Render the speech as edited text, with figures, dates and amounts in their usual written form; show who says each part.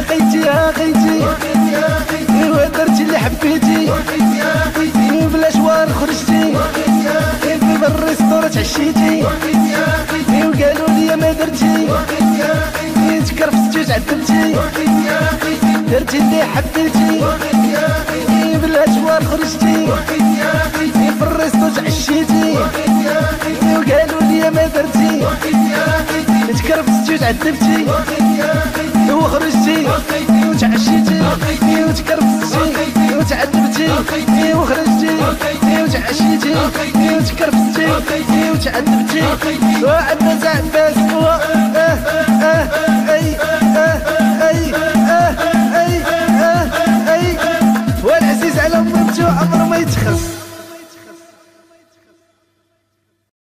Speaker 1: خيتي ها خيتي ايوا درتي اللي حبيتي بلا شوار خرجتي في بالريستورا تعشيتي وقالوا لي ما درتي تكرفتي وتعذبتي درتي اللي حبيتي بلا شوار خرجتي في الريستو تعشيتي وقالوا لي ما درتي تكرفتي وتعذبتي وخرجتي وتعشيتي وتكرفتي وتعذبتي وخرجتي وتعشيتي وتكرفتي وتعذبتي وعباس عباس